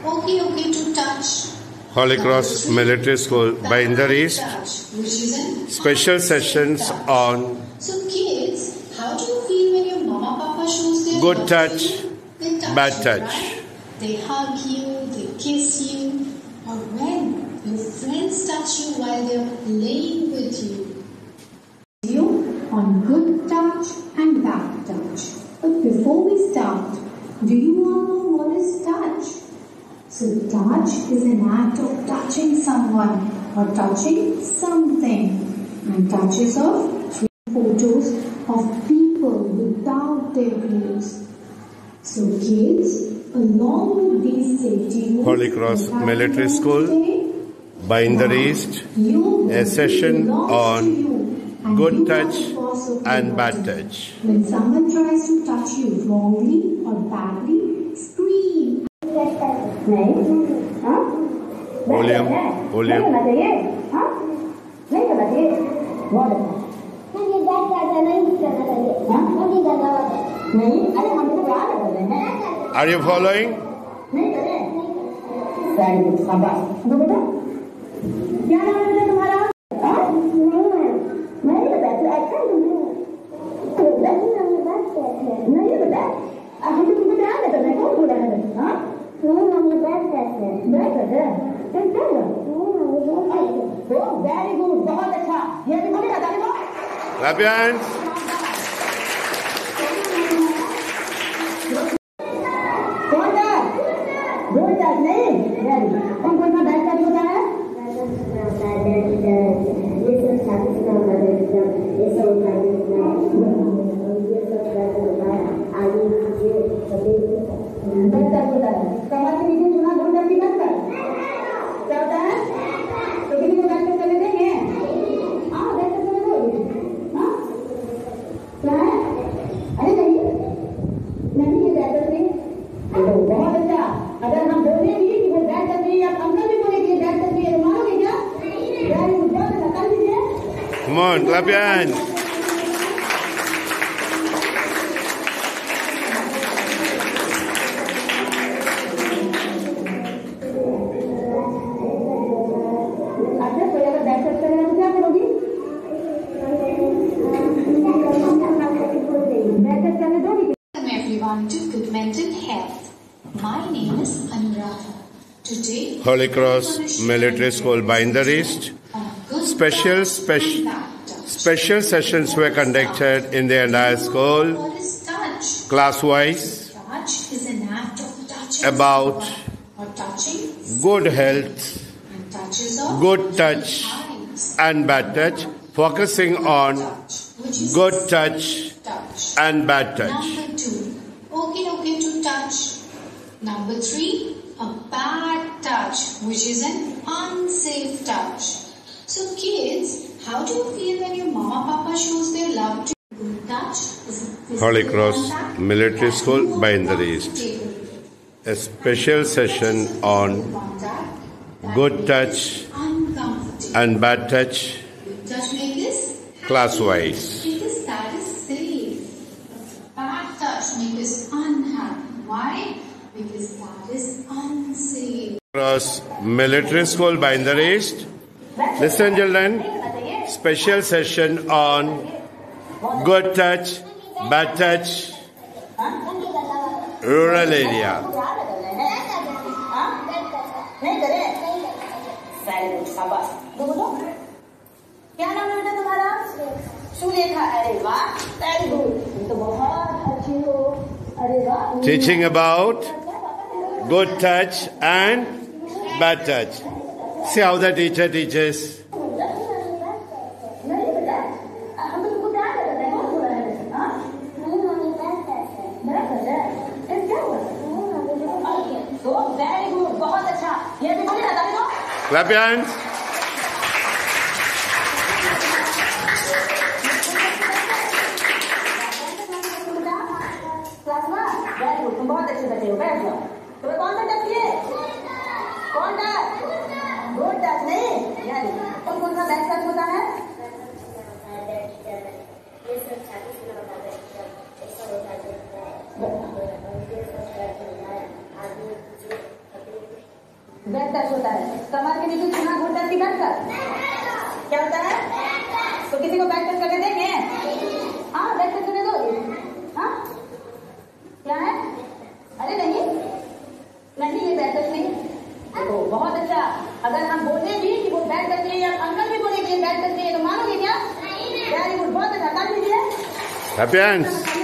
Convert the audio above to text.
Okay to touch. Holy Cross Military School by in the East. Special sessions on So kids, how do you feel when your mama papa shows their good love touch, to you? They touch bad you, touch. right? They hug you, they kiss you, or when your friends touch you while they are playing with you. You on good touch and bad touch. But before we start, do you all know what is touch? So touch is an act of touching someone or touching something. And touches of 3 photos of people without their clothes. So kids, along with these safety rules, Holy Cross Military School by in the East, a session on good touch and bad touch. When someone tries to touch you wrongly or badly, scream. Volume. Are you following? Very good, बहुत अच्छा. ये भी बोलेगा, ताली दो. Clap your hands. कौन था? दो चार नहीं. कौन सा बैठ कर होता है? ये सब छात्र का होता है. ये सब होता है. ये सब होता है. आगे पीछे सभी बैठ कर होता है. कमर के नीचे चुना ढूंढ कर भी मत कर. क्या होता है? तो किसी को बैठ कर चले देंगे? हाँ बैठ कर चले दो. हाँ क्या है? अरे नहीं ये बैठ कर नहीं. बहुत अच्छा. अगर हम बोले भी कि वो बैठ कर नहीं, आप अंकल भी बोले कि बैठ कर नहीं, मानोगे क्या? very good. बहुत अच्छा. कर लीजिए. Come on, clap your hands. Welcome everyone to Good Mental Health. My name is Anuradha. Today, Holy Cross Military School by in the East. Special sessions were conducted in the entire school, what is touch? class-wise, Touch is an act of touching about someone or touching good health, and touches of good touch eyes. and bad touch, focusing on Touch, which is good touch touch. and bad touch. Number 2, okay to touch. Number 3, a bad touch, which is an unsafe touch. So kids, how do you feel when your mama papa shows their love to you? Good touch is a physical Holy Cross contact, Military School casual by in the or East. comfortable. A special session on Contact, good touch uncomfortable. and bad touch, Good touch make this happy. class-wise. Because that is safe. Bad touch make us unhappy. Why? Because that is unsafe. Cross Military School by in the East. Listen, children. Special session on good touch, bad touch, rural area. नहीं करे. Very good. शाबाश. बोलो. क्या नाम है बेटा तुम्हारा? सुलेखा. अरे वाह. Very good. तुम तो बहुत अच्छी हो. अरे वाह. Teaching about good touch and bad touch. See how the teacher teaches. नहीं बेटा. हम तो तुमको प्यार करते हैं. कौन बोला है? हाँ? बड़ा कर रहा है. क्या हुआ? तो very good. बहुत अच्छा. ये भी बोले ना ताली दो. Clap your hands. क्लास में वेरी गुड. तुम बहुत अच्छे बच्चे हो. बैठ जाओ. तुम्हें कौन सा टच किए? कौन टच? गुड टच नहीं. यार तुम कौन सा बैक टच होता है? बैक टच होता है। कमर के नीचे चूना घोटा की बैक टच क्या होता है? तो किसी को बैक टच करके देंगे? हाँ, बैक टच करने दो। हाँ, क्या है? अरे नहीं नहीं, ये बैक टच नहीं। तो बहुत अच्छा। अगर हम बोले भी कि वो बैक टच है, या अंकल भी बोले कि ये बैक टच है, तो मानोगे क्या? वेरी गुड, बहुत अच्छा। कर लीजिए। Happy hands.